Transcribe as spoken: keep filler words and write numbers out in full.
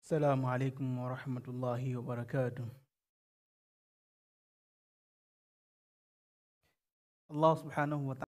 السلام عليكم ورحمة الله وبركاته. Allah subhanahu wa ta'ala